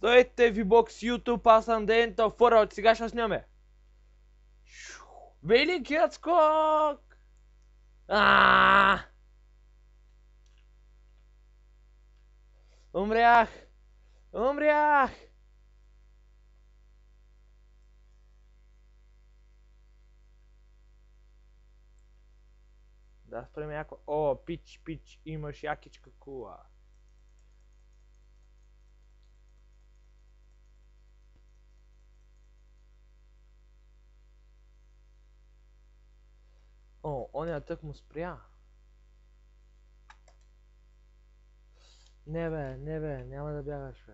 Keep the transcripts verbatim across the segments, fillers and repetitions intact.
Здравейте, V-Box YouTube, аз съм Дента, фора, сега ще сняме. Великият скок! Аааа! Умрях! Умрях! Да спрем яко. О, пич, пич, имаш якичка кула. О, оня тък му спря. Не бе, не бе, няма да бягаш бе.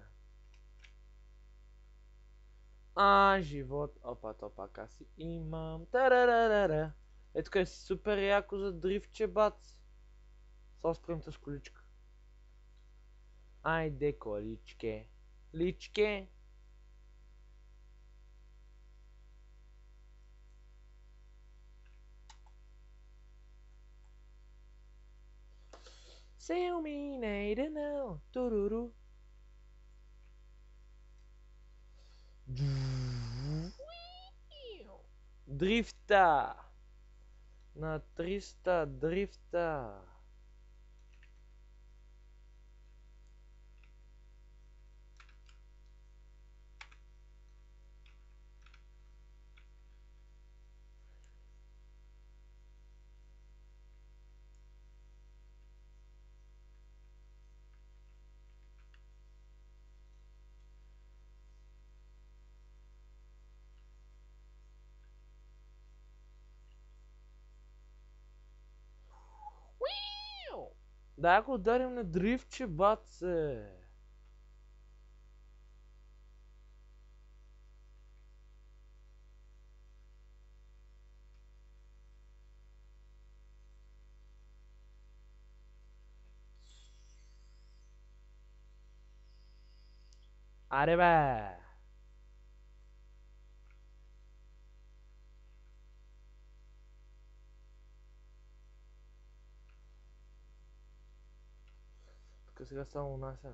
А, живот, опа, топа, каси имам. Тарарарара. Е, тук е супер яко за дрифче, бац. Со спремта с количка. Айде, количке. Личке. Sail me, night and now. Туруру. Дрифта. На триста дрифта. Да, ако ударим на дрифче, баце. Аре бе. Тук сега само унасяме.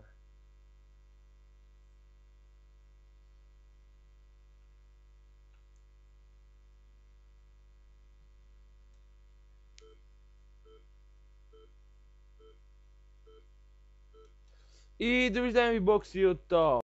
И довиждане, V-Box YouTube.